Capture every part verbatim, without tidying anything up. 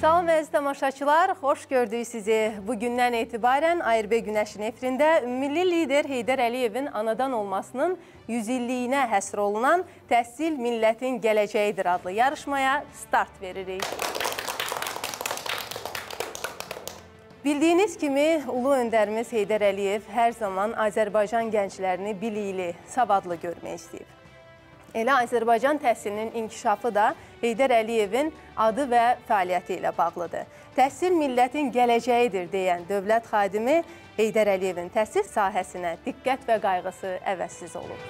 Salam əziz tamaşaçılar, xoş gördük sizi. Bugündən etibarən A R B Günəşin efirində milli lider Heydər Əliyevin anadan olmasının yüz illiyinə həsr olunan Təhsil Millətin Gələcəyidir adlı yarışmaya start veririk. Bildiyiniz kimi, ulu öndərimiz Heydər Əliyev hər zaman Azərbaycan gənclərini bilikli, savadlı görmək istəyib. Elə Azərbaycan təhsilinin inkişafı da Heydər Əliyevin adı və fəaliyyəti ilə bağlıdır. Təhsil millətin gələcəyidir deyən dövlət xadimi Heydər Əliyevin təhsil sahəsinə diqqət və qayğısı əvəzsiz olub.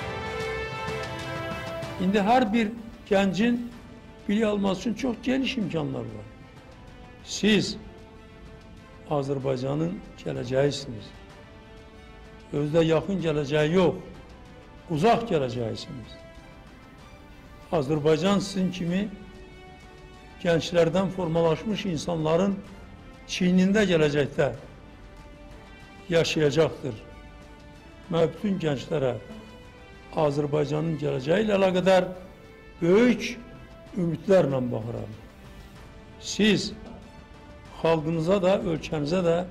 İndi hər bir gəncin bilik alması üçün çox geniş imkanlar var. Siz Azərbaycanın gələcəyisiniz. Özdə yaxın gələcəyi yox, uzaq gələcəyisiniz. Azərbaycan sizin kimi gənclərdən formalaşmış insanların çiynində gələcəkdə yaşayacaqdır. Mən bütün gənclərə Azərbaycanın gələcəyi ilə əlaqədar böyük ümidlərlə baxıram. Siz xalqınıza da, ölkənizə də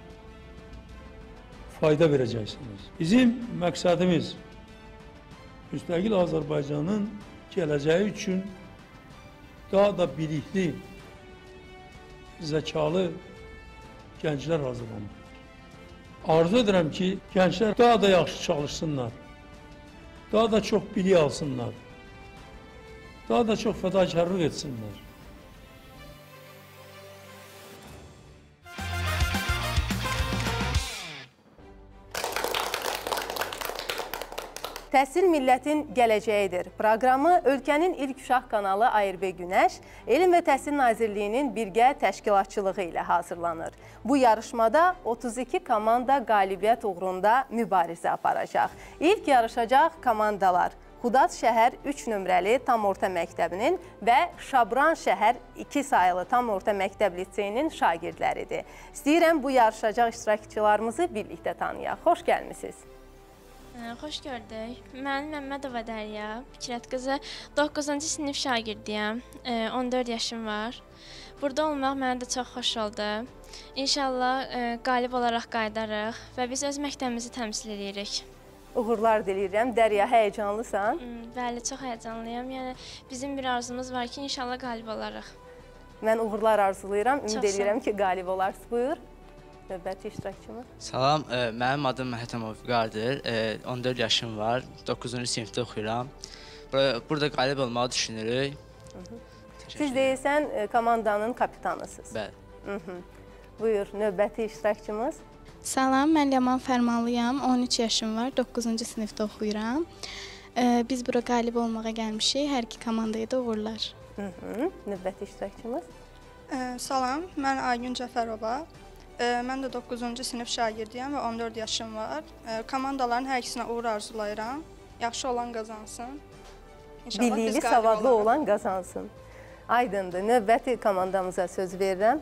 fayda verəcəksiniz. Bizim məqsədimiz müstəqil Azərbaycanın gələcəyi üçün daha da bilikli, zəkalı gənclər hazırlanmalıdır. Arzu edirəm ki, gənclər daha da yaxşı çalışsınlar, daha da çox bilik alsınlar, daha da çox fədakarlıq etsinlər. Təhsil millətin gələcəyidir. Proqramı ölkənin ilk uşaq kanalı A R B Günəş, Elm və Təhsil Nazirliyinin birgə təşkilatçılığı ilə hazırlanır. Bu yarışmada otuz iki komanda qalibiyyət uğrunda mübarizə aparacaq. İlk yarışacaq komandalar Xudad şəhər üç nömrəli tam orta məktəbinin və Şabran şəhər iki sayılı tam orta məktəb liseyinin şagirdləridir. İstəyirəm bu yarışacaq iştirakçılarımızı birlikdə tanıyaq. Xoş gəlmisiniz. Xoş gördük. Mən Məmmədova Dərya, Fikrət qızı, doqquzuncu sinif şagirdiyəm, on dörd yaşım var. Burada olmaq mənə də çox xoş oldu. İnşallah qalib olaraq qayıdarıq və biz öz məktəbimizi təmsil edirik. Uğurlar diləyirəm. Dərya, həyəcanlısan? Bəli, çox həyəcanlıyam. Yəni, bizim bir arzumuz var ki, inşallah qalib olarıq. Mən uğurlar arzulayıram, ümid edirəm ki, qalib olarsınız. Buyur. Növbəti iştirakçımız. Salam, mənim adım Məhətəmov Vüqardır, on dörd yaşım var, doqquzuncu sinifdə oxuyuram. Burada qalib olmağı düşünürük. Siz deyilsən, komandanın kapitanısınız. Bəli. Buyur, növbəti iştirakçımız. Salam, mən Ləman Fərmanlıyam, on üç yaşım var, doqquzuncu sinifdə oxuyuram. Biz bura qalib olmağa gəlmişik, hər iki komandaya da uğurlar. Növbəti iştirakçımız. Salam, mən Aygün Cəfərova. Mən də doqquzuncu sinif şagirdiyəm və on dörd yaşım var. Komandaların hər ikisinə uğur arzulayıram. Yaxşı olan qazansın. Bilikli, savadlı olan qazansın. Aydındır. Növbəti komandamıza söz verirəm.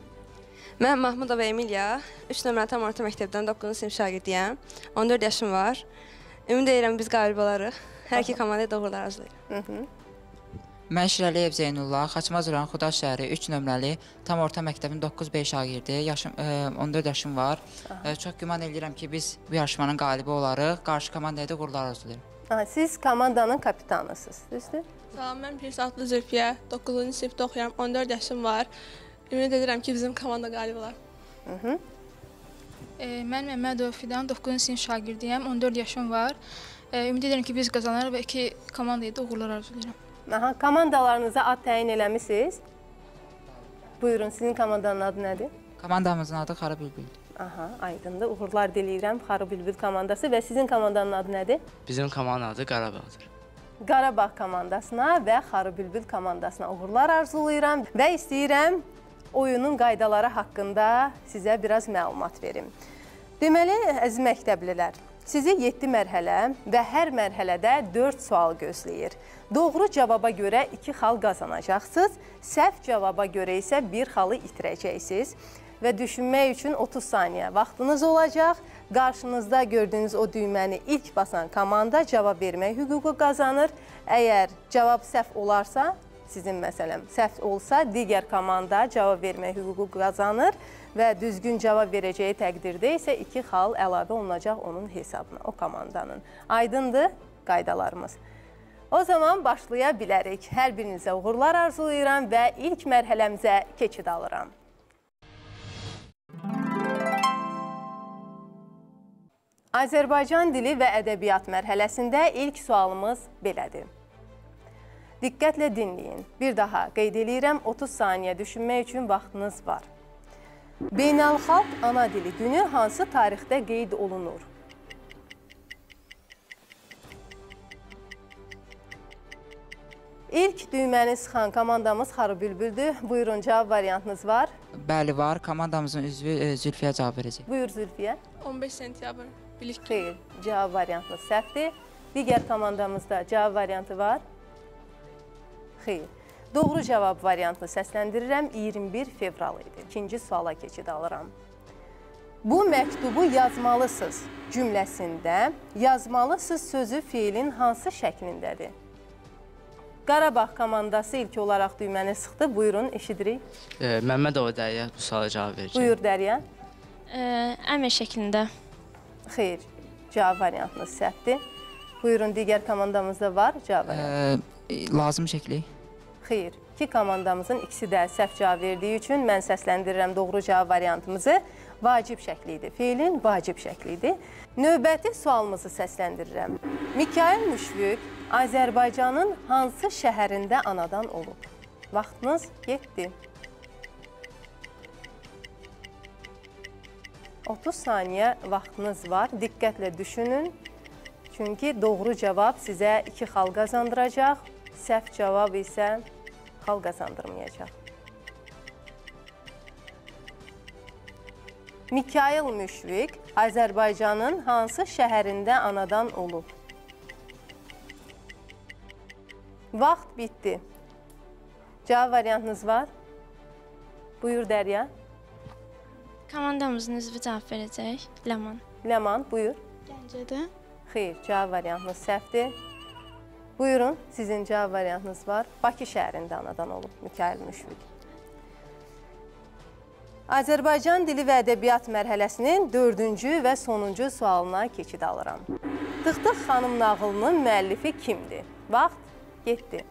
Mən Mahmudova Emilya, üç nömrəli tam orta məktəbdən doqquzuncu sinif şagirdiyəm. on dörd yaşım var. Ümid edirəm biz qalib olarıq. Hər iki komandaya da uğurlar arzulayıram. Mən Şirəliyev Zeynullah, Xaçmaz rayon Xudad şəhəri üç nömrəli tam orta məktəbin doqquz B şagirdi, on dörd yaşım var. Çox güman edirəm ki, biz bu yarışmanın qalibi olarıq, qarşı komandaya da uğurlar arzulayıram. Siz komandanın kapitanısınız, düzdür? Salam, mən Pirsatlı Zülfiyə, doqquzuncu sinifdə oxuyuram, on dörd yaşım var. Ümid edirəm ki, bizim komanda qalib olar. Mən Məmmədova Fidan, doqquzuncu sinif şagirdiyəm, on dörd yaşım var. Ümid edirəm ki, biz qazanarıq və iki komandaya da uğurlar arzulayıram. Aha, komandalarınıza ad təyin eləmişsiniz. Buyurun, sizin komandanın adı nədir? Komandamızın adı Xarı Bülbüldür. Aha, aydındır. Uğurlar diləyirəm Xarı Bülbül komandası və sizin komandanın adı nədir? Bizim komandanın adı Qarabağdır. Qarabağ komandasına və Xarı Bülbül komandasına uğurlar arzulayıram və istəyirəm oyunun qaydaları haqqında sizə biraz məlumat verim. Deməli, əziz məktəblilər, sizi yeddi mərhələ və hər mərhələdə dörd sual gözləyir. Doğru cavaba görə iki xal qazanacaqsınız, səhv cavaba görə isə bir xalı itirəcəksiniz və düşünmək üçün otuz saniyə vaxtınız olacaq. Qarşınızda gördüyünüz o düyməni ilk basan komanda cavab vermək hüququ qazanır. Əgər cavab səhv olarsa, sizin məsələm səhv olsa, digər komanda cavab vermək hüququ qazanır və düzgün cavab verəcəyi təqdirdə isə iki xal əlavə olunacaq onun hesabına, o komandanın. Aydındır qaydalarımız. O zaman başlaya bilərik. Hər birinizə uğurlar arzulayıram və ilk mərhələmizə keçid alıram. Azərbaycan dili və ədəbiyyat mərhələsində ilk sualımız belədir. Diqqətlə dinləyin. Bir daha qeyd edirəm, otuz saniyə düşünmək üçün vaxtınız var. Beynəlxalq ana dili günü hansı tarixdə qeyd olunur? İlk düyməni sıxan komandamız Xarı Bülbüldür. Buyurun, cavab variantınız var. Bəli, var. Komandamızın üzvü e, Zülfiyə cavab verəcək. Buyur Zülfiyə. on beş sentyabr. Bilik. Xeyr, cavab variantınız səhvdir. Digər komandamızda cavab variantı var. Xeyr. Doğru cavab variantını səsləndirirəm. iyirmi bir fevral idi. İkinci suala keçid alıram. Bu məktubu yazmalısınız cümləsində yazmalısınız sözü fiilin hansı şəklindədir? Qarabağ komandası ilk olaraq düyməni sıxdı. Buyurun, eşidirik. E, Məmmədova Dərya bu suala cavab verəcək. Buyur Dərya. E, əmr şəklində. Xeyr, cavab variantınız səhvdir. Buyurun, digər komandamızda var cavab variantı. E, lazım şəkli. Xeyr, iki komandamızın ikisi də səhv cavab verdiyi üçün mən səsləndirirəm doğru cavab variantımızı. Vacib şəkli idi. Feilin vacib şəkli idi. Növbəti sualımızı səsləndirirəm. Mikail Müşfiq Azərbaycanın hansı şəhərində anadan olub? Vaxtınız getdi. otuz saniyə vaxtınız var. Diqqətlə düşünün. Çünki doğru cavab sizə iki xal qazandıracaq. Səhv cavab isə xal qazandırmayacaq. Mikail Müşfiq Azərbaycanın hansı şəhərində anadan olub? Vaxt bitdi. Cavab variantınız var. Buyur Dərya. Komandamızın üzvü cavab verəcək. Ləman. Ləman, buyur. Gəncədə. Xeyr, cavab variantınız səhvdir. Buyurun, sizin cavab variantınız var. Bakı şəhərində anadan olub Mikail Müşfiq. Azərbaycan dili və ədəbiyyat mərhələsinin dördüncü və sonuncu sualına keçid alıram. Tıxtıq xanım nağılının müəllifi kimdir? Vaxt getdi.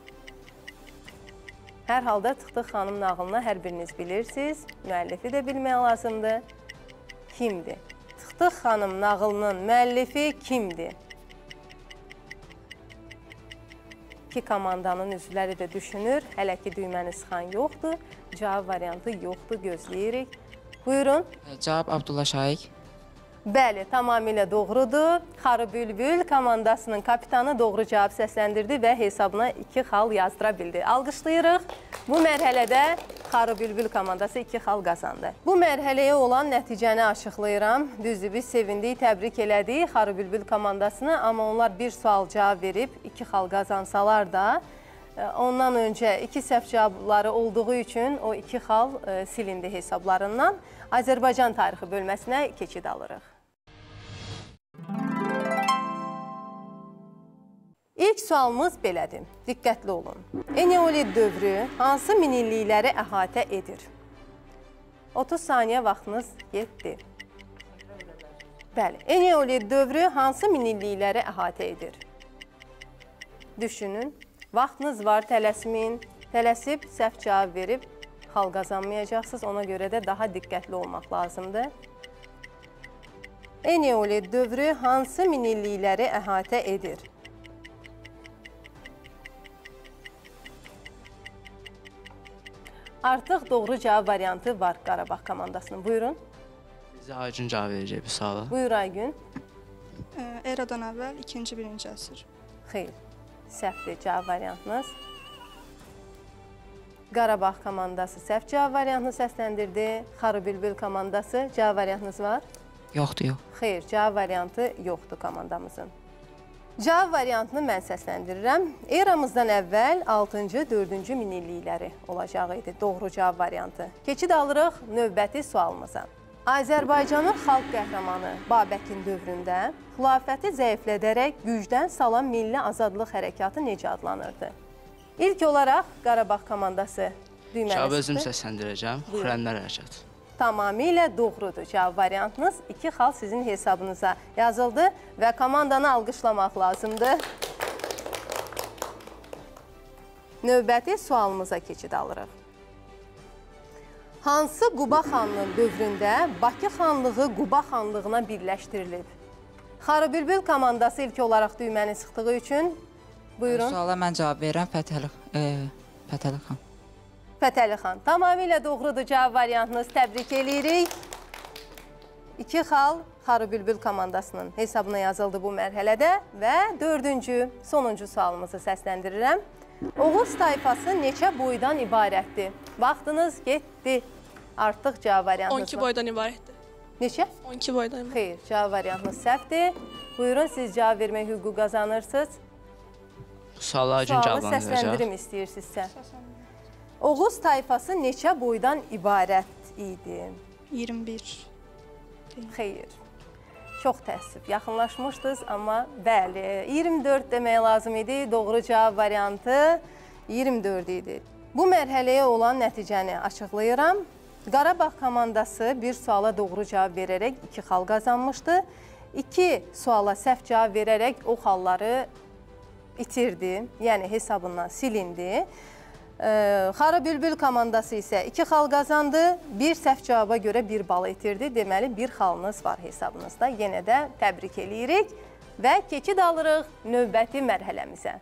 Hər halda Tıxtıq xanım nağılını hər biriniz bilirsiniz. Müəllifi də bilmək lazımdır. Kimdir? Tıxtıq xanım nağılının müəllifi kimdir? İki komandanın üzvləri də düşünür. Hələ ki düyməni sıxan yoxdur. Cavab variantı yoxdur, gözləyirik. Buyurun. Cavab Abdullah Şaiq. Bəli, tamamilə doğrudur. Xarı Bülbül komandasının kapitanı doğru cavab səsləndirdi və hesabına iki xal yazdıra bildi. Alqışlayırıq. Bu mərhələdə Xarı Bülbül komandası iki xal qazandı. Bu mərhələyə olan nəticəni açıqlayıram. Düzdür, biz sevindik, təbrik elədik Xarı Bülbül komandasını, amma onlar bir sual cavab verib iki xal qazansalar da, ondan öncə iki səhv cavabları olduğu üçün o iki xal silindi hesablarından. Azərbaycan tarixi bölməsinə keçid alırıq. İlk sualımız belədir. Diqqətli olun. Eneolit dövrü hansı minillikləri əhatə edir? otuz saniyə vaxtınız getdi. Bəli, Eneolit dövrü hansı minillikləri əhatə edir? Düşünün. Vaxtınız var, tələsmin. Tələsib, səhv cavab verib xal qazanmayacaqsınız. Ona görə də daha diqqətli olmaq lazımdır. Eneolit dövrü hansı minillikləri əhatə edir? Artıq doğru cavab variantı var Qarabağ komandasının. Buyurun. Bizə Aygün cavab verəcək bu suala. Buyur Aygün. Eradan əvvəl ikinci birinci əsr. Xeyr, səhvdir cavab variantınız. Qarabağ komandası səhv cavab variantını səsləndirdi. Xarı Bülbül komandası cavab variantınız var? Yoxdur, yox. Xeyr, cavab variantı yoxdur komandamızın. Cavab variantını mən səsləndirirəm. Eramızdan əvvəl altıncı, dördüncü minillikləri olacağı idi. Doğru cavab variantı. Keçid alırıq növbəti sualımıza. Azərbaycanın xalq qəhrəmanı Babəkin dövründə xilafəti zəiflədərək gücdən salan milli azadlıq hərəkatı necə adlanırdı? İlk olaraq Qarabağ komandası düyməni Cavabı özüm sıxdı. səsləndirəcəm. Buyurun. Xürrəmlər hərəkatı. Tamamilə doğrudur cavab variantınız. İki xal sizin hesabınıza yazıldı və komandanı alqışlamaq lazımdır. Növbəti sualımıza keçid alırıq. Hansı Quba xanlığın dövründə Bakı xanlığı Quba xanlığına birləşdirilib? Xarı Bülbül komandası ilk olaraq düyməni sıxdığı üçün buyurun. Suala mən cavab verirəm, Fətəli, e, Fətəli xan. Fətəli xan. Tamamilə doğrudur cavab variantınız. Təbrik edirik. İki xal Xarı Bülbül komandasının hesabına yazıldı bu mərhələdə və dördüncü, sonuncu sualımızı səsləndirirəm. Oğuz tayfası neçə boydan ibarətdir? Vaxtınız getdi. Artıq cavab variantınız on iki boydan ibarətdir. Neçə? on iki boydan ibarətdir. Xeyr, cavab variantınız səhvdir. Buyurun, siz cavab vermək hüququ qazanırsınız. Bu suallar gün Sualı cavablandıracaq. səsləndirim istəyirsinizsə. Oğuz tayfası neçə boydan ibarət idi? iyirmi bir. Xeyr. Çox təəssüf, yaxınlaşmışdınız, amma bəli, iyirmi dörd demək lazım idi. Doğru cavab variantı iyirmi dörd idi. Bu mərhələyə olan nəticəni açıqlayıram. Qarabağ komandası bir suala doğru cavab verərək iki xal qazanmışdı. İki suala səhv cavab verərək o xalları itirdi, yəni hesabından silindi. Xarı Bülbül komandası isə iki xal qazandı, bir səhv cavaba görə bir bal itirdi. Deməli, bir xalınız var hesabınızda. Yenə də təbrik edirik və keçid alırıq növbəti mərhələmizə.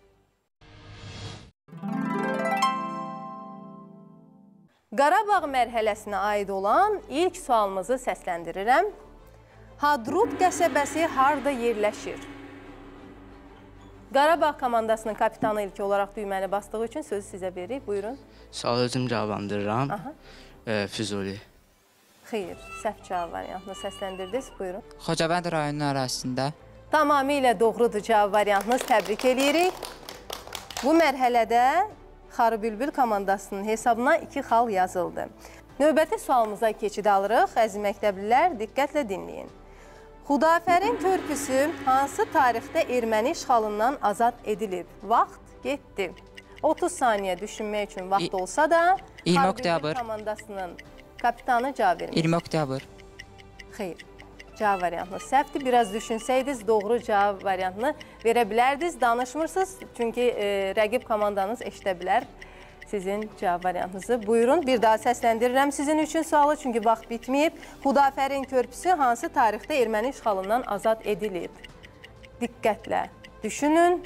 Qarabağ mərhələsinə aid olan ilk sualımızı səsləndirirəm. Hadrut qəsəbəsi harda yerləşir? Qarabağ komandasının kapitanı ilk olaraq düyməni basdığı üçün sözü sizə veririk. Buyurun. Sualı özüm cavablandırıram. E, Füzuli. Xeyr, səhv cavab variantını səsləndirdiniz. Buyurun. Xocabənd rayonunun ərazisində. Tamamilə doğrudur cavab variantınız. Təbrik edirik. Bu mərhələdə Xarı Bülbül komandasının hesabına iki xal yazıldı. Növbəti sualımıza keçid alırıq. Əziz məktəblilər, diqqətlə dinləyin. Xudafərin körpüsü hansı tarixdə erməni işğalından azad edilib? Vaxt getdi. otuz saniyə düşünmək üçün vaxt olsa da iyirmi oktyabr komandasının kapitanı cavab vermiş. iyirmi oktyabr. Xeyr. Cavab variantınız səhvdir. Biraz düşünsəydiniz doğru cavab variantını verə bilərdiniz. Danışmırsınız. Çünki e, rəqib komandanız eşidə bilər sizin cavab variantınızı. Buyurun, bir daha səsləndirirəm sizin üçün sualı, çünki vaxt bitməyib. Xudafərin körpüsü hansı tarixdə erməni işğalından azad edilib? Diqqətlə düşünün.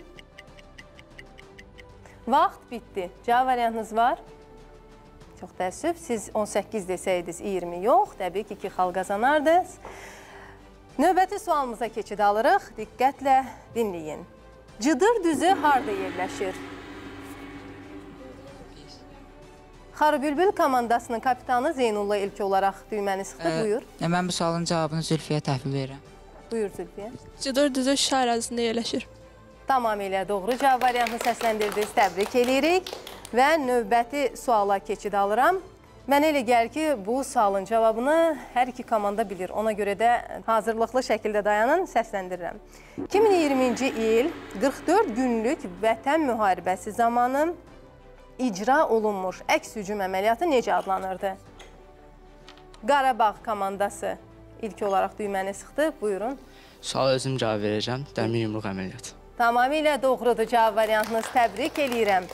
Vaxt bitdi. Cavab variantınız var? Çox təəssüf. Siz on səkkiz desəydiniz, iyirmi yox. Təbii ki, iki xal qazanardınız. Növbəti sualımıza keçid alırıq. Diqqətlə dinləyin. Cıdır düzü harda yerləşir? Xarı Bülbül komandasının kapitanı Zeynullah ilk olaraq düyməni sıxdı. Ə, Buyur. Mən bu sualın cavabını Zülfiyə təhvil verirəm. Buyur Zülfiyə. Cıdır düzü Şuşa ərazisində yerləşir. Tamamilə doğru cavab variantını səsləndirdiniz. Təbrik edirik və növbəti suala keçid alıram. Mənə elə gəlir ki, bu sualın cavabını hər iki komanda bilir. Ona görə də hazırlıqlı şəkildə dayanın, səsləndirirəm. iki min iyirminci il qırx dörd günlük vətən müharibəsi zamanı icra olunmuş əks hücum əməliyyatı necə adlanırdı? Qarabağ komandası ilk olaraq düyməni sıxdı. Buyurun. Sualı özüm cavab verəcəm. Dəmir yumruq əməliyyatı. Tamamilə doğrudur cavab variantınız. Təbrik eləyirəm.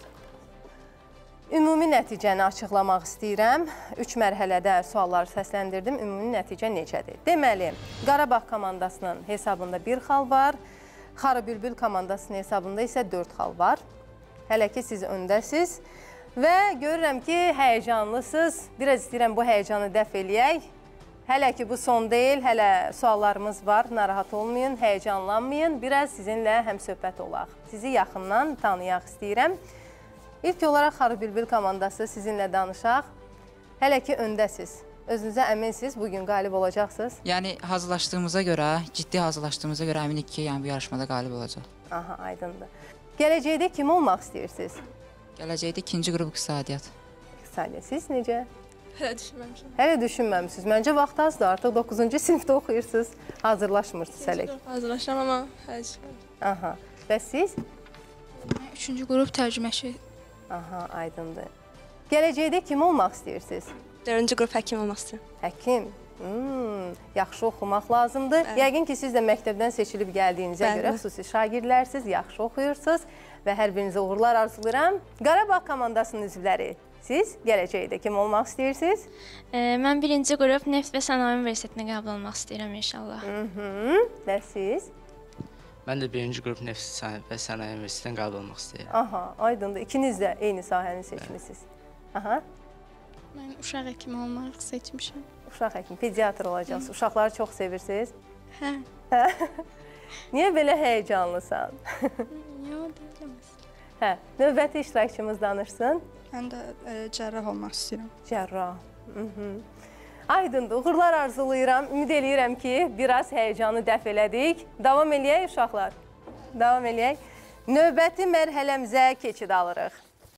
Ümumi nəticəni açıqlamaq istəyirəm. Üç mərhələdə sualları səsləndirdim. Ümumi nəticə necədir? Deməli, Qarabağ komandasının hesabında bir xal var. Xarı Bülbül komandasının hesabında isə dörd xal var. Hələ ki, siz öndəsiz. Və görürəm ki, həyəcanlısınız. Biraz istəyirəm bu həyəcanı dəf eləyək. Hələ ki, bu son deyil. Hələ suallarımız var. Narahat olmayın, həyəcanlanmayın. Biraz sizinlə həmsöhbət olaq. Sizi yaxından tanıyaq istəyirəm. İlk olaraq Xarı Bülbül komandası sizinlə danışaq. Hələ ki, öndəsiz. Özünüzə əminsiniz, bugün qalib olacaqsınız. Yəni, hazırlaşdığımıza görə, ciddi hazırlaşdığımıza görə əminik ki, yəni bu yarışmada qalib olacaq. Aha, aydındır. Gələcəkdə kim olmaq istəyirsiniz? Gələcəkdə ikinci qrup iqtisadiyyat. İqtisadiyyat. Siz necə? Hələ düşünməmişəm. Hələ düşünməmişsiniz. Məncə vaxt azdır. Artıq doqquzuncu sinifdə oxuyursunuz. Hazırlaşmırsınız hələ. Hazırlaşıram, amma hələ düşünməmişəm. Aha. Və siz? Mən üç Üçüncü qrup tərcüməçi. Aha, aydındır. Gələcəkdə kim olmaq istəyirsiniz? Dördüncü qrup həkim olmaq istəyirəm. Həkim. Hmm, yaxşı oxumaq lazımdır. Bəli. Yəqin ki, siz də məktəbdən seçilib gəldiyinizə Bəli. görə xüsusi şagirdlərsiniz, yaxşı oxuyursunuz və hər birinizə uğurlar arzulayıram. Qarabağ komandasının üzvləri, siz gələcəkdə kim olmaq istəyirsiniz? E, mən birinci qrup Neft və Sənaye Universitetinə qəbul olmaq istəyirəm inşallah. Hı -hı. Və siz? Mən də birinci qrup Neft və Sənaye Universitetinə qəbul olmaq istəyirəm. Aha, aydındır. İkiniz də eyni sahəni seçmisiniz. Aha. Mən uşaq həkimi olmaq seçmişəm. Uşaq həkimi, pediatr olacaqsınız. Uşaqları çox sevirsiniz? Hə. Niyə belə həyəcanlısan? Yox, deyiləm. Hə, növbəti iştirakçımız danışsın. Mən də e, cərrah olmaq istəyirəm. Cərrah. Aydındır, uğurlar arzulayıram. Ümid eləyirəm ki, biraz həyəcanı dəf elədik. Davam eləyək uşaqlar. Davam eləyək. Növbəti mərhələmizə keçid alırıq.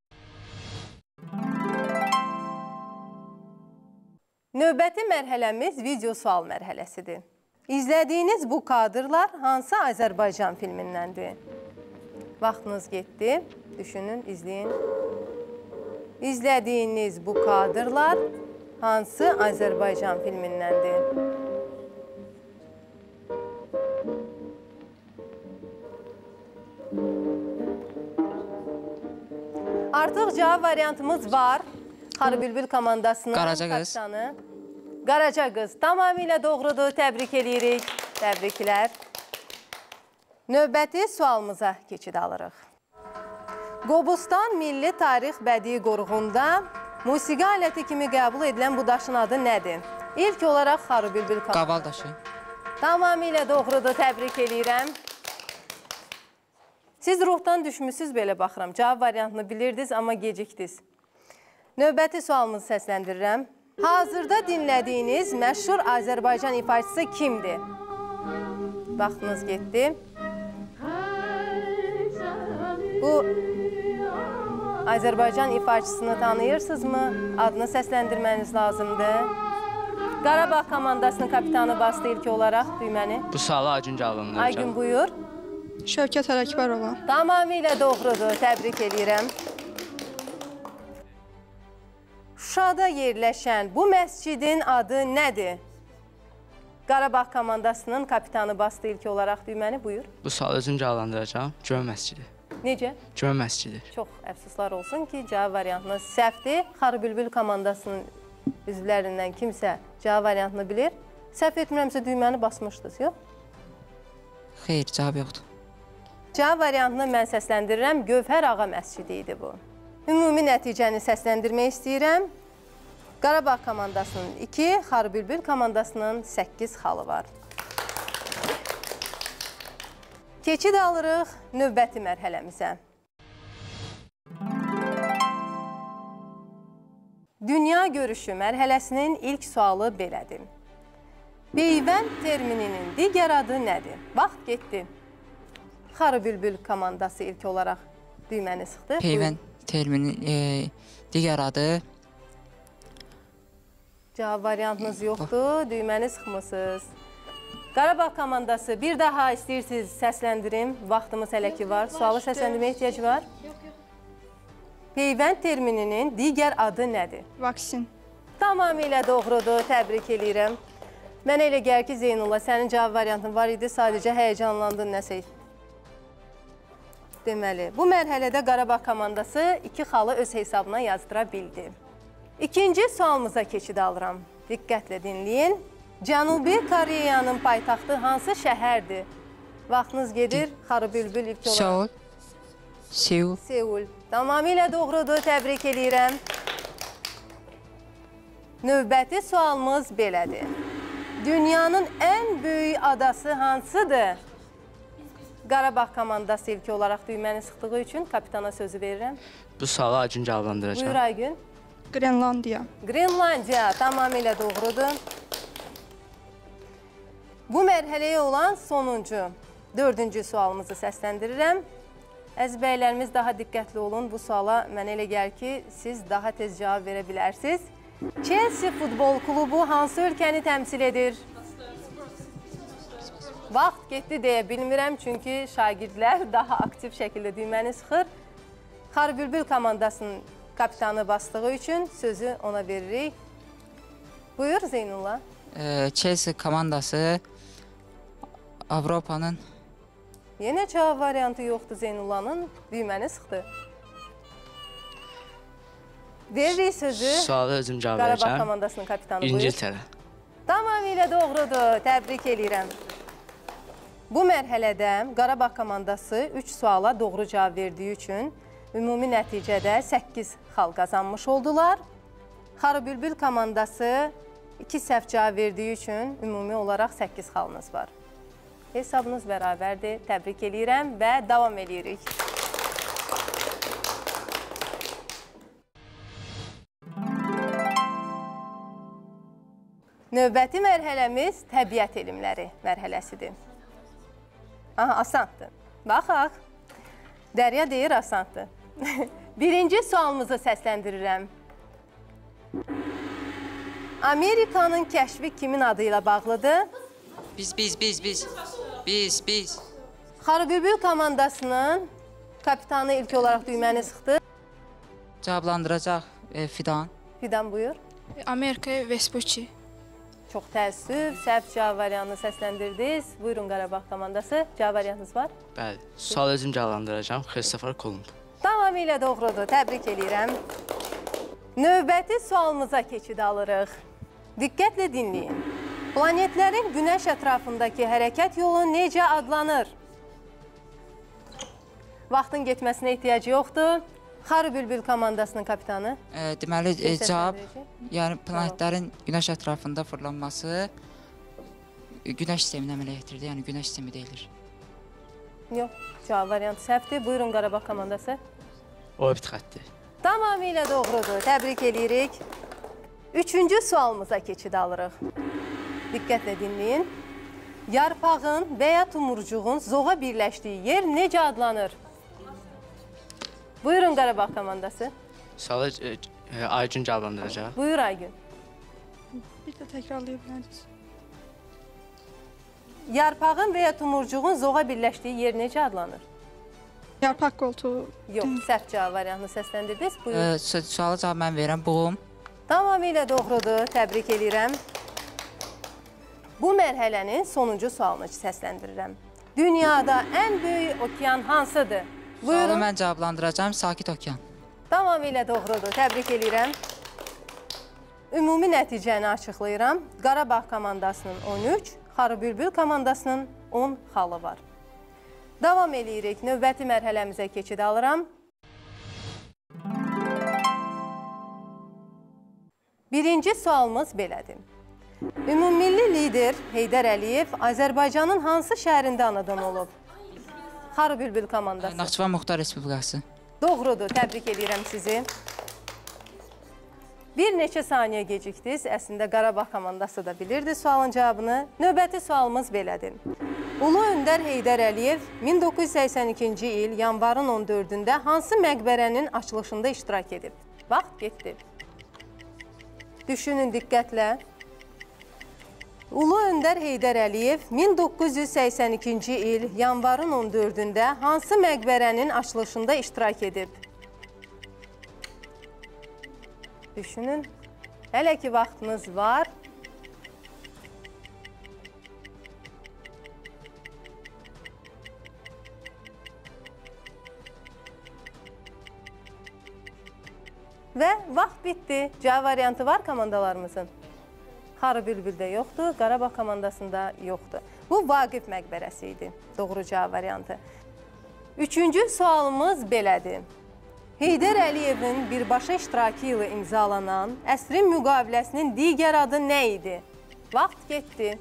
Növbəti mərhələmiz video sual mərhələsidir. İzlədiyiniz bu kadrlar hansı Azərbaycan filmindəndir? Vaxtınız getdi. Düşünün, izləyin. İzlədiyiniz bu kadrlar hansı Azərbaycan filmindəndir? Artıq cavab variantımız var. Xarı Bülbül komandasının Qaraca qız. kapitanı. Qaraca qız. Tamamilə doğrudur. Təbrik edirik. Təbriklər. Növbəti sualımıza keçid alırıq. Qobustan Milli Tarix Bədii Qoruğunda musiqi aləti kimi qəbul edilən bu daşın adı nədir? İlk olaraq Xarı Bülbül komandası. Qaval daşı. Tamamilə doğrudur. Təbrik edirəm. Siz ruhdan düşmüsünüz belə baxıram. Cavab variantını bilirdiniz, amma gecikdiniz. Növbəti sualımızı səsləndirirəm. Hazırda dinlədiyiniz məşhur Azərbaycan ifaçısı kimdir? Vaxtınız getdi. Bu Azərbaycan ifaçısını tanıyırsınızmı? Adını səsləndirməniz lazımdır. Qarabağ komandasının kapitanı bastı ilk olaraq düyməni. Bu suala Aygün cavabını Aygün buyur. Şövkət Ələkbərova. Tamamilə doğrudur. Təbrik edirəm. Şuşada yerləşən bu məscidin adı nədir? Qarabağ komandasının kapitanı bastı ilk olaraq düyməni. Buyur. Bu sualı özüm cavablandıracağım. Cümə məscidi. Necə? Cümə məscidi. Çox əfsuslar olsun ki, cavab variantınız səhvdir. Xarı Bülbül komandasının üzvlərindən kimsə cavab variantını bilir. Səhv etmirəmsə düyməni basmışdınız, yox? Xeyr, cavab yoxdur. Cavab variantını mən səsləndirirəm. Gövhər Ağa məscidi idi bu. Ümumi nəticəni səsləndirmək istəyirəm. Qarabağ komandasının iki, Xarı Bülbül komandasının səkkiz xalı var. Keçid alırıq növbəti mərhələmizə. Dünya görüşü mərhələsinin ilk sualı belədir. Peyvənd termininin digər adı nədir? Vaxt getdi. Xarı Bülbül komandası ilk olaraq düyməni sıxdı. Peyvənd terminin e, digər adı... Cavab variantınız yoxdur, düyməni sıxmısınız. Qarabağ komandası bir daha istəyirsiniz səsləndirim. Vaxtımız hələ ki var. Sualı səsləndirməyə ehtiyac var. Peyvənd termininin digər adı nədir? Vaksin. Tamamilə doğrudur, təbrik edirəm. Mənə elə gəlir ki, Zeynullah, sənin cavab variantın var idi, sadəcə həyəcanlandın nəsə. Deməli, bu mərhələdə Qarabağ komandası iki xalı öz hesabına yazdıra bildi. İkinci sualımıza keçid alıram. Diqqətlə dinləyin. Cənubi Koreyanın paytaxtı hansı şəhərdir? Vaxtınız gedir. Xarı Bülbül ilk olaraq. Seul. Seul. Seul. Tamamilə doğrudur. Təbrik edirəm. Növbəti sualımız belədir. Dünyanın ən böyük adası hansıdır? Qarabağ komandası ilk olaraq düyməni sıxdığı üçün kapitana sözü verirəm. Bu sualı Aygün cavablandıracağım. Buyur Aygün. Grenlandiya. Grenlandiya tamamilə doğrudur. Bu mərhələyə olan sonuncu, dördüncü sualımızı səsləndirirəm. Əziz bəylərimiz, daha diqqətli olun. Bu suala mənə elə gəlir ki, siz daha tez cavab verə bilərsiniz. Chelsea futbol klubu hansı ölkəni təmsil edir? Vaxt getdi deyə bilmirəm, çünki şagirdlər daha aktiv şəkildə düyməni sıxır. Xarı Bülbül komandasının kapitanı bastığı üçün sözü ona veririk. Buyur Zeynullah. E, Chelsea komandası Avropanın... Yenə cavab variantı yoxdur Zeynullah'ın. Düyməni sıxdı. Veririk sözü. Sualı özüm cavab Qarabağ verəcəm. komandasının kapitanı buyur. İngiltərə. Tamamilə doğrudur. Təbrik eləyirəm. Bu mərhələdə Qarabağ komandası üç suala doğru cavab verdiyi üçün ümumi nəticədə səkkiz xal qazanmış oldular. Xarı Bülbül komandası iki səhv cavab verdiyi üçün ümumi olaraq səkkiz xalınız var. Hesabınız bərabərdir. Təbrik eləyirəm və davam eləyirik. Növbəti mərhələmiz təbiət elmləri mərhələsidir. Aha, asandır. Baxaq. Dərya deyir, asandır. Birinci sualımızı səsləndirirəm. Amerikanın kəşfi kimin adıyla bağlıdır? Biz, biz, biz, biz. Biz, biz. Xarı Bülbül komandasının kapitanı ilk olaraq düyməni sıxdı. Cavablandıracaq e, Fidan. Fidan buyur. Amerika Vespucci. Çox təəssüf, səhv cavab variantını səsləndirdiniz. Buyurun Qarabağ komandası, cavab variantınız var. Bəli, sualı özüm cavablandıracağım. Christopher Kolumb. Tamamilə doğrudur, təbrik eləyirəm. Növbəti sualımıza keçid alırıq. Diqqətlə dinləyin. Planetlərin Günəş ətrafındakı hərəkət yolu necə adlanır? Vaxtın getməsinə ehtiyacı yoxdur. Xarı Bülbül komandasının kapitanı. E, deməli, e, cavab, yəni planetlərin Günəş ətrafında fırlanması Günəş sisteminə əmələ gətirir, yəni Günəş sistemi deyilir. Yox, cavab variantı səhvdir. Buyurun Qarabağ komandası. Orbit xətti. Tamamilə doğrudur, təbrik eləyirik. Üçüncü sualımıza keçid alırıq. Diqqətlə dinləyin. Yarpağın və ya tumurcuğun zoğa birləşdiyi yer necə adlanır? Buyurun Qarabağ komandası. Sualı e, e, Aygün cavablandıracaq. Buyur Aygün. Bir də təkrarlaya bilərsiniz. Yarpağın və ya tumurcuğun zoğa birləşdiyi yer necə adlanır? Yarpaq qoltuğu. Yox, səhv cavab variantını səsləndirdiniz. Buyur. E, sualı cavab mən verirəm, boğum. Tamamilə doğrudur, təbrik eləyirəm. Bu mərhələnin sonuncu sualını səsləndirirəm. Dünyada ən böyük okean hansıdır? Sualı Buyurun. mən cavablandıracağım, Sakit Okean. Tamamilə doğrudur, təbrik eləyirəm. Ümumi nəticəni açıqlayıram. Qarabağ komandasının on üç, Xarı Bülbül komandasının on xalı var. Davam eləyirik, növbəti mərhələmizə keçid alıram. Birinci sualımız belədir. Ümummilli lider Heydər Əliyev Azərbaycanın hansı şəhərində anadan olub? Xarı Bülbül komandası. Naxçıvan Muxtar Respublikası. Doğrudur, təbrik edirəm sizi. Bir neçə saniyə gecikdiniz. Əslində Qarabağ komandası da bilirdi sualın cavabını. Növbəti sualımız belədir. Ulu Öndər Heydər Əliyev min doqquz yüz səksən ikinci il yanvarın on dördündə hansı məqbərənin açılışında iştirak edib? Vaxt getdi. Düşünün diqqətlə. Ulu Öndər Heydər Əliyev min doqquz yüz səksən ikinci il yanvarın on dördündə hansı məqbərənin açılışında iştirak edib? Düşünün. Hələ ki vaxtınız var. Və vaxt bitdi. Cavab variantı var komandalarımızın. Xarı Bülbüldə yoxdur, Qarabağ komandasında yoxdur. Bu Vaqif məqbərəsi idi. Doğru cavab variantı. Üçüncü sualımız belədir. Heydər Əliyevin birbaşa iştirakı ilə imzalanan əsrin müqaviləsinin digər adı nə idi? Vaxt getdi.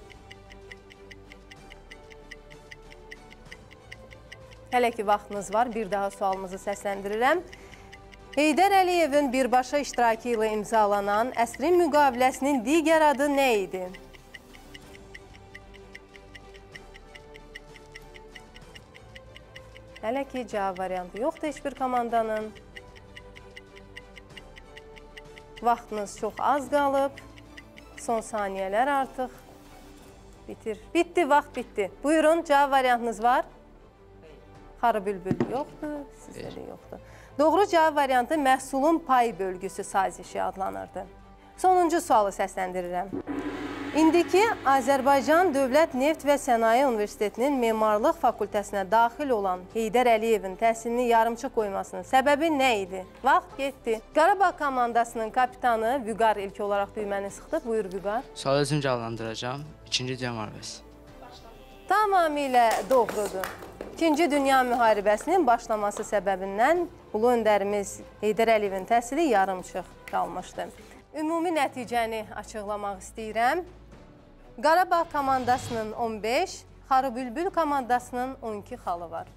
Hələ ki vaxtınız var, bir daha sualımızı səsləndirirəm. Heydər Əliyevin birbaşa iştirakı ilə imzalanan əsrin müqaviləsinin digər adı nə idi? Hələ ki cavab variantı yoxdur heç bir komandanın. Vaxtınız çox az qalıb. Son saniyələr artıq bitir. Bitdi, vaxt bitdi. Buyurun, cavab variantınız var. Xarı bülbül yoxdur, sizdə də yoxdur. Doğru cavab variantı məhsulun pay bölgüsü sazişi adlanırdı. Sonuncu sualı səsləndirirəm. İndiki Azərbaycan Dövlət Neft və Sənaye Universitetinin Memarlıq Fakültəsinə daxil olan Heydər Əliyevin təhsilini yarımçıq qoymasının səbəbi nə idi? Vaxt getdi. Qarabağ komandasının kapitanı Vüqar ilk olaraq düyməni sıxdı. Buyur Vüqar. Sualı özüm cavablandıracağım. İkinci Dünya müharibəsi. Tamamilə doğrudur. İkinci Dünya müharibəsinin başlaması səbəbindən ulu öndərimiz Heydər Əliyevin təhsili yarımçıq qalmışdı. Ümumi nəticəni açıqlamaq istəyirəm. Qarabağ komandasının on beş, Xarı bülbül komandasının on iki xalı var.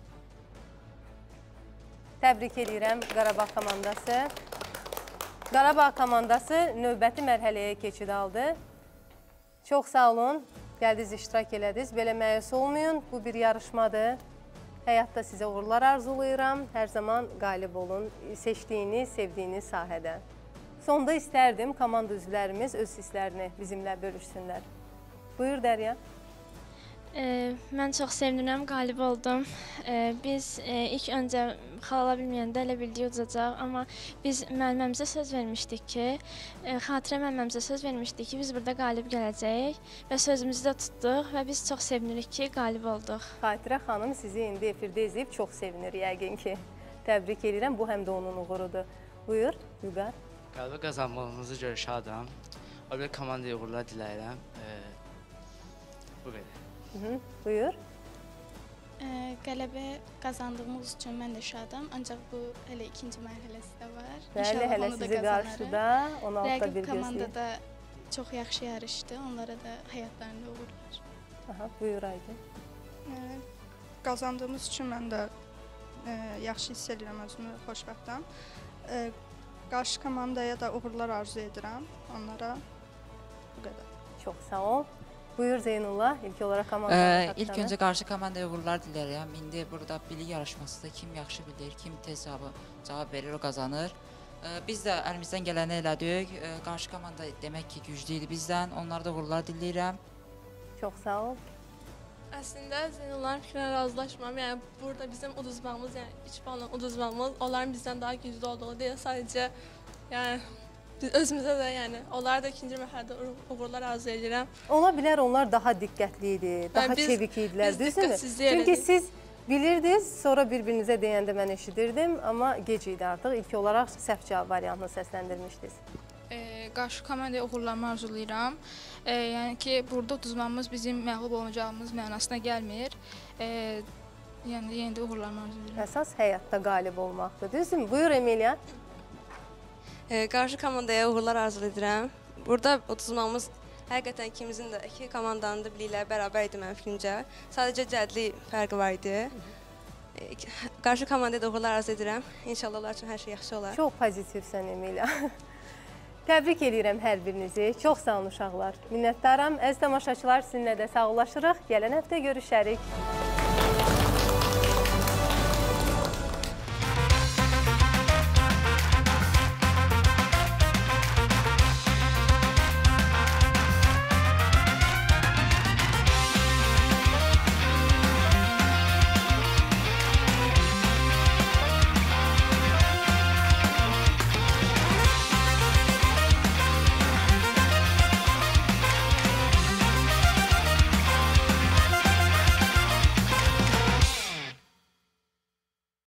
Təbrik edirəm Qarabağ komandası. Qarabağ komandası növbəti mərhələyə keçid aldı. Çox sağ olun, gəldiniz, iştirak elədiniz. Belə məyus olmayın, bu bir yarışmadır. Həyatda sizə uğurlar arzulayıram. Hər zaman qalib olun seçdiyiniz, sevdiyiniz sahədə. Sonda istərdim komanda üzvlərimiz öz hisslərini bizimlə bölüşsünlər. Buyur Dərya. E, mən çox sevinirəm, qalib oldum. E, biz e, ilk öncə xala bilməyəndə elə bildik udacaq, amma biz müəlliməmizə söz vermişdik ki, e, xatirə müəlliməmizə söz vermişdik ki, biz burada qalib gələcəyik və sözümüzü də tutduq və biz çox sevinirik ki, qalib olduq. Xatirə xanım sizi indi efirdə izləyib çox sevinir yəqin ki. Təbrik edirəm, bu həm də onun uğurudur. Buyur, Vüqar. Qələbə qazanmağınızı görə şadam. O bir komandaya uğurlar diləyirəm. E, bu qədər. Hı -hı, buyur. Ə, qələbə qazandığımız üçün mən də şadam, ancaq bu hələ ikinci mərhələsi də var. Bəli, hələ sizi qarşıda on altıda bir rəqib komandada çox yaxşı yarışdı, onlara da həyatlarında uğurlar. Aha, buyur Aydın. E, qazandığımız üçün mən də e, yaxşı hiss edirəm özümü, xoşbəxtəm. E, qarşı komandaya da uğurlar arzu edirəm onlara. Bu qədər. Çox sağ ol. Buyur Zeynullah, ilk olaraq komanda Ee, ilk öncə qarşı komandaya uğurlar diləyirəm. İndi burada bilik yarışmasıdır. Kim yaxşı bilir, kim tez cavab, cavab verir, o qazanır. Ee, biz də əlimizdən gələni elədik. Ee, qarşı komanda demək ki, güclü idi bizdən. Onlara da uğurlar diləyirəm. Çox sağ ol. Əslində Zeynullahın fikrinə razılaşmam. Yəni burada bizim uduzmağımız, yəni üç balla uduzmağımız onların bizdən daha güclü olduğu deyil. Sadəcə yəni biz özümüzə də, yəni onlar da ikinci mərhələdə uğurlar arzu edirəm. Ola bilər onlar daha diqqətli idi, daha biz, çevik idilər, biz düzdürmü? Çünki siz bilirdiniz, sonra bir-birinizə deyəndə mən eşidirdim, amma gec idi artıq. İlk olaraq səhv cavab variantını səsləndirmişdiniz. E, qarşı komandaya uğurlarımı arzulayıram. E, yəni ki, burada uduzmamız bizim məğlub olacağımız mənasına gəlmir. E, yəni yenə də uğurlarımı arzulayıram. Əsas həyatda qalib olmaqdır, düzdürmü? Buyur Emilya. E, qarşı komandaya uğurlar arzu edirəm. Burada uduzmağımız həqiqətən ikimizin də, iki komandanın da bilikləri bərabər idi mənim fikrimcə. Sadəcə cədli fərqi var idi. E, qarşı komandaya da uğurlar arzu edirəm. İnşallah onlar üçün hər şey yaxşı olar. Çox pozitivsən Emilya. Təbrik edirəm hər birinizi. Çox sağ olun uşaqlar. Minnətdaram. Əziz tamaşaçılar, sizinlə də sağollaşırıq. Gələn həftə görüşərik.